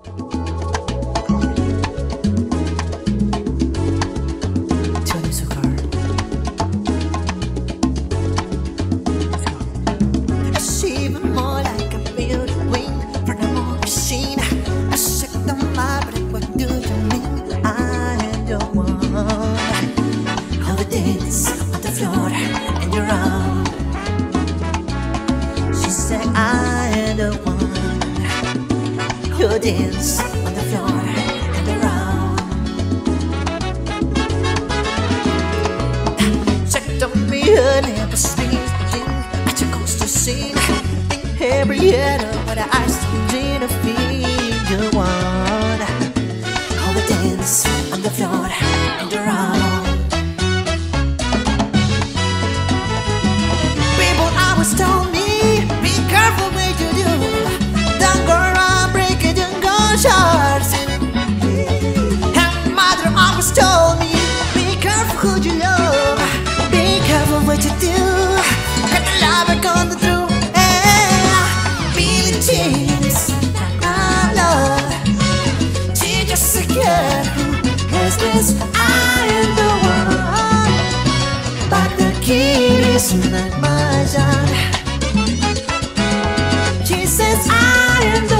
You dance on the floor and around. Check on me, never speaking. At your coastal scene, think every other what I see to feel you want. All the dance on the floor and around. People always told me, be careful what you do. Don't go around breaking your gunshots. And mother always told me, be careful who you love. Be careful what you do. Got the love are going through. Billie Jean's our love. She's just a girl who has this I am the one. But the kid is not my son. She says I am the